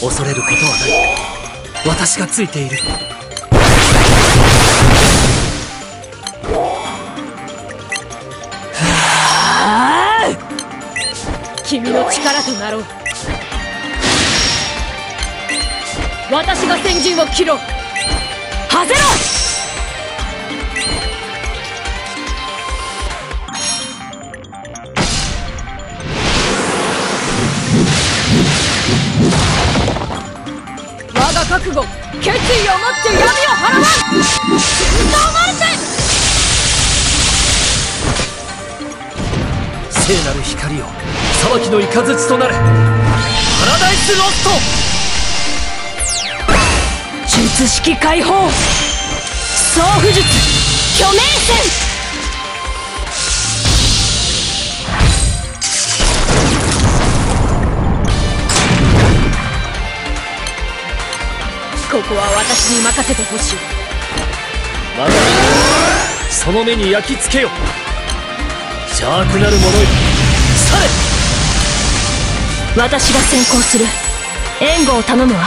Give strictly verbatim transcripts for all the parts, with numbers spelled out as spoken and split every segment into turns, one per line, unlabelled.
恐れることはない。私がついている。
君の力となろう。私が先陣を切ろう。はぜろ。我が覚悟、決意をもって闇を払わん。戦闘マルテ。
聖なる光よ、裁きの雷となれ。パラダイスロスト。
術式解放。送付術巨名戦。ここは私に任せてほしい。
我がその目に焼き付けよ。邪悪なる者よ、去れ。
私が先行する。援護を頼むわ。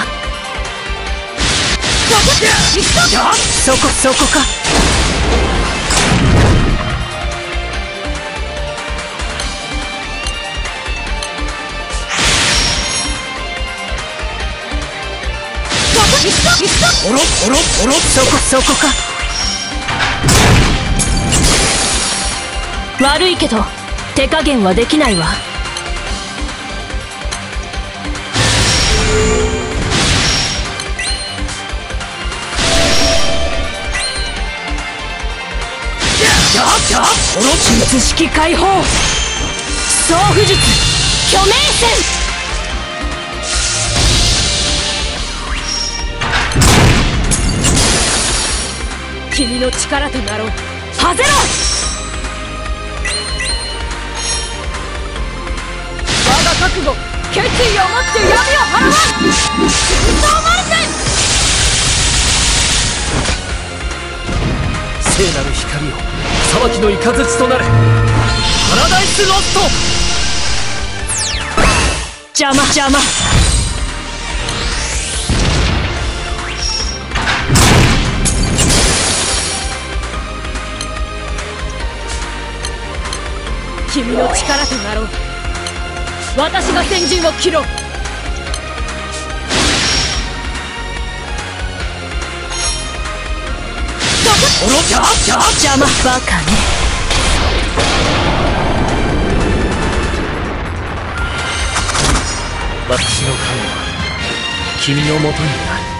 そこそこか。
コロコロコロ。
そこそこか。悪いけど手加減はできないわ。術式解放。送付術巨名戦。君の力となろう。はぜろ。我が覚悟、決意をもって闇を払わん。戦闘マルテ。
聖なる光よ、裁きの雷となれ。パラダイスロスト。
邪魔邪魔。君の力となろう。私が先陣を切ろう。邪魔バカね。
私の神は君のもとにある。